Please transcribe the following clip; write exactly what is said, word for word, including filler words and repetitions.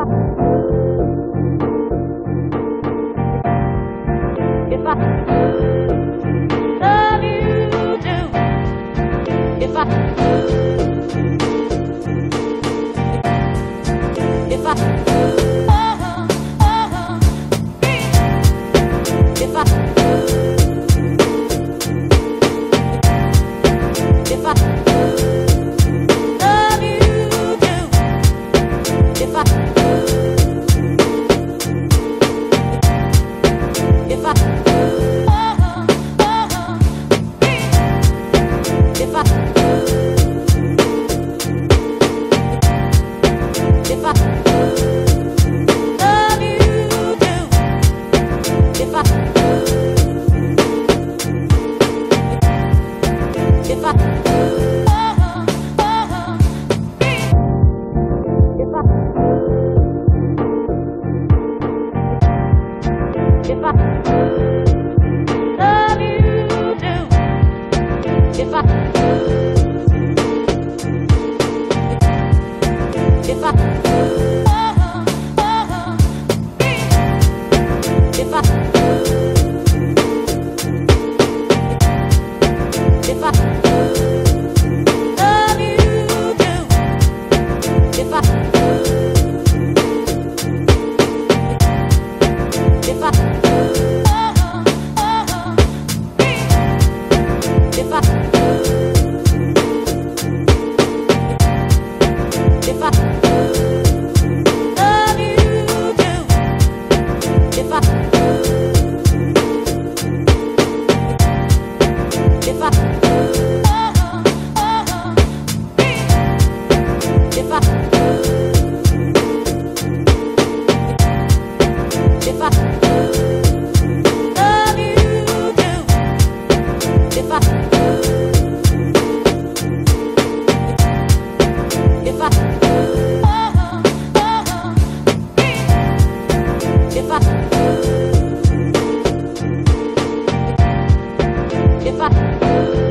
if I love you too, if I, if I, oh, oh, if I, if I love you too, if I. If I, oh, oh, if I, if I love you too, if I, if I, oh, oh, if I, if I love you too, if I, if I, oh, oh, if I, if I love you too, if I, if I. If I, if I love you too, if I, if I, oh, oh, if I, if I love you too, if I. If I, oh, oh, if I, if I.